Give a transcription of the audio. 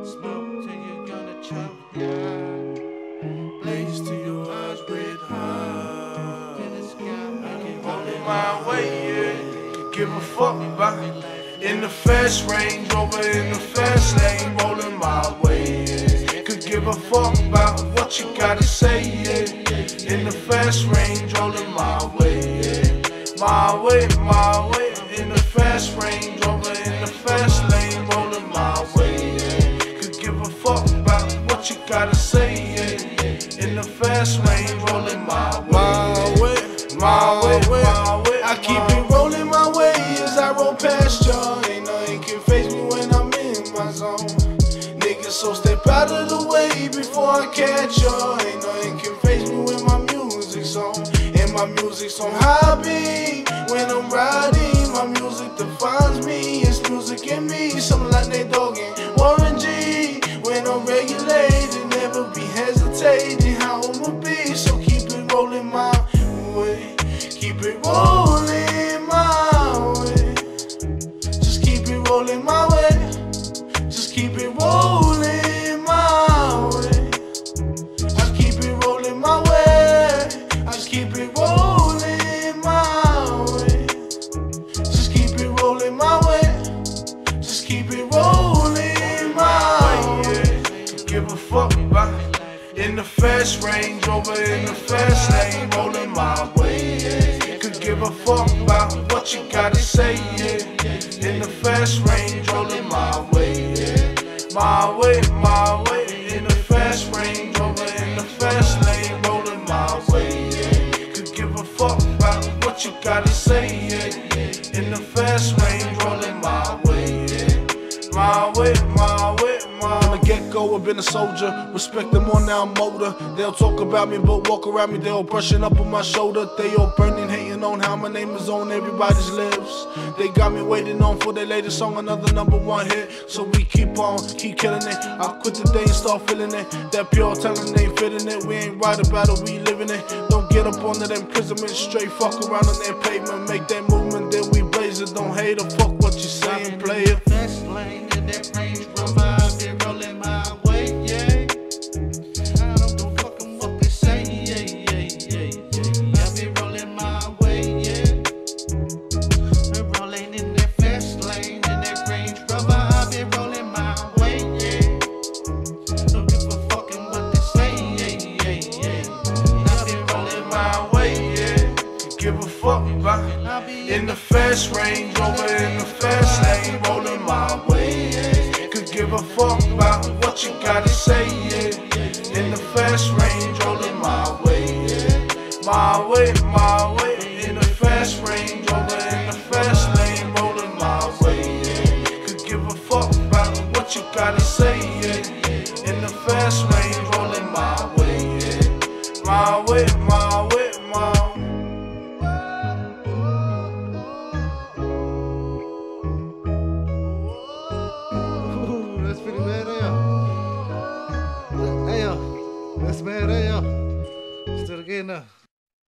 Smoke till you're gonna choke, yeah. Blaze till your eyes red hot. I keep rolling my way, yeah. Give a fuck about it. In the fast Range Rover, in the fast lane, rolling my way, yeah. Could give a fuck about what you gotta say, yeah. In the fast Range, rolling my way, yeah. My way, in the fast Range Rover, in the fast lane, rolling my way, yeah. Could give a fuck about what you gotta say, yeah. In the fast lane, rolling my way, my way. I keep it rolling my way as I roll past y'all. Ain't nothing can face me when I'm in my zone. Niggas, so step out of the way before I catch y'all. Ain't nothing can face me when my music's on. And my music's on hobby. When I'm riding, my music defines me. It's music in me, something like Nate Dogg and Warren G. When I'm regulated, never be hesitating how I'ma be. So keep it rolling my way. Keep it rolling my way. Just keep it rolling my way. Just keep it rolling my way. I keep it rolling my way. I just keep it rolling my way. Just keep it rolling my way. Just keep it rolling my way. Give a fuck about it. In the fast Range Rover, in the fast lane, rolling my way, yeah. Could give a fuck about what you gotta say, yeah. In the fast Range, rolling my way, yeah. My way, in the fast Range Rover, in the fast lane, rolling my way, yeah. Could give a fuck about what you gotta say, yeah. In the fast Range, rolling my way, yeah. My way, From the get-go, I've been a soldier. Respect them on now I'm older. They'll talk about me, but walk around me. They all brushing up on my shoulder. They all burning, hating on how my name is on everybody's lips. They got me waiting on for their latest song, another #1 hit. So we keep on, keep killing it. I quit the day and start feeling it. That pure talent ain't fitting it. We ain't right about it, we living it. Don't get up under them imprisonment. Straight fuck around on their pavement. Make that movement, then we blaze it. Don't hate or fuck what you saying, player. Fast lane in that Range Rover, I be rolling my way, yeah. I don't give a fuck what they say, yeah. I be rolling my way, yeah. I'm rolling in that fast lane in that Range Rover, I be rolling my way, yeah. Don't give a fuck what they say, yeah. I be rolling my way, yeah. Give a fuck about it. In the fast Range Rover, in the fast lane, rolling my way, yeah. Could give a fuck about what you gotta say, yeah. In the fast Range, rolling my way, yeah. My way, in the fast Range Rover, in the fast lane, rolling my way, yeah. Could give a fuck about what you gotta say, yeah. In the fast Range, rolling my way, yeah. My way, That's pretty bad, hey, yo. That's bad, hey, yo. Let's do it again now.